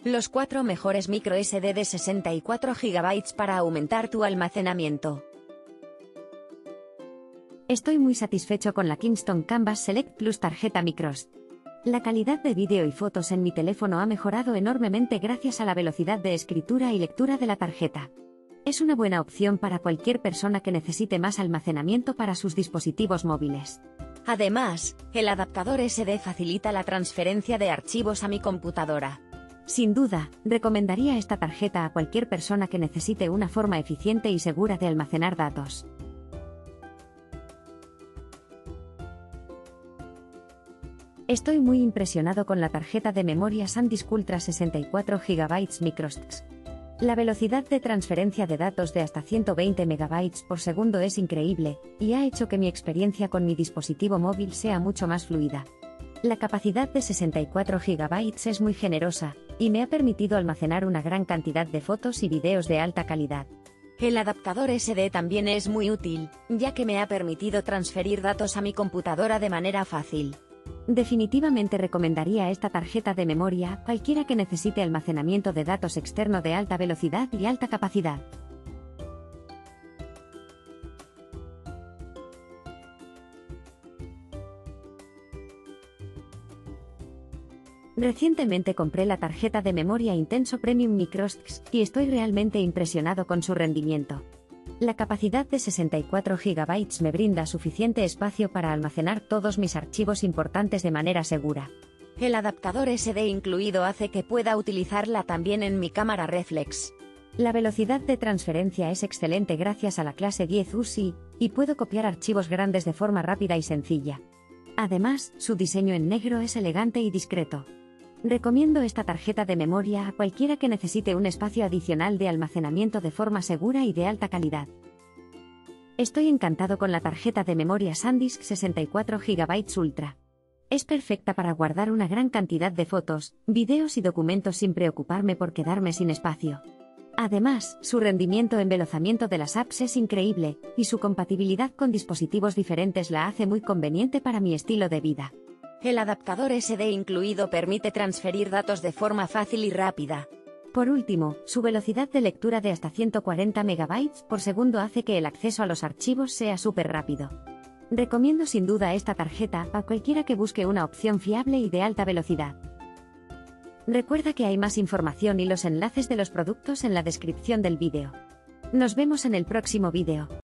Los 4 mejores microSD de 64 GB para aumentar tu almacenamiento. Estoy muy satisfecho con la Kingston Canvas Select Plus tarjeta microSD. La calidad de vídeo y fotos en mi teléfono ha mejorado enormemente gracias a la velocidad de escritura y lectura de la tarjeta. Es una buena opción para cualquier persona que necesite más almacenamiento para sus dispositivos móviles. Además, el adaptador SD facilita la transferencia de archivos a mi computadora. Sin duda, recomendaría esta tarjeta a cualquier persona que necesite una forma eficiente y segura de almacenar datos. Estoy muy impresionado con la tarjeta de memoria SanDisk Ultra 64 GB microSD. La velocidad de transferencia de datos de hasta 120 MB por segundo es increíble, y ha hecho que mi experiencia con mi dispositivo móvil sea mucho más fluida. La capacidad de 64 GB es muy generosa, y me ha permitido almacenar una gran cantidad de fotos y videos de alta calidad. El adaptador SD también es muy útil, ya que me ha permitido transferir datos a mi computadora de manera fácil. Definitivamente recomendaría esta tarjeta de memoria a cualquiera que necesite almacenamiento de datos externo de alta velocidad y alta capacidad. Recientemente compré la tarjeta de memoria Intenso Premium microSD y estoy realmente impresionado con su rendimiento. La capacidad de 64 GB me brinda suficiente espacio para almacenar todos mis archivos importantes de manera segura. El adaptador SD incluido hace que pueda utilizarla también en mi cámara reflex. La velocidad de transferencia es excelente gracias a la clase 10 UCI, y puedo copiar archivos grandes de forma rápida y sencilla. Además, su diseño en negro es elegante y discreto. Recomiendo esta tarjeta de memoria a cualquiera que necesite un espacio adicional de almacenamiento de forma segura y de alta calidad. Estoy encantado con la tarjeta de memoria SanDisk 64 GB Ultra. Es perfecta para guardar una gran cantidad de fotos, videos y documentos sin preocuparme por quedarme sin espacio. Además, su rendimiento en envelozamiento de las apps es increíble, y su compatibilidad con dispositivos diferentes la hace muy conveniente para mi estilo de vida. El adaptador SD incluido permite transferir datos de forma fácil y rápida. Por último, su velocidad de lectura de hasta 140 MB por segundo hace que el acceso a los archivos sea súper rápido. Recomiendo sin duda esta tarjeta a cualquiera que busque una opción fiable y de alta velocidad. Recuerda que hay más información y los enlaces de los productos en la descripción del vídeo. Nos vemos en el próximo vídeo.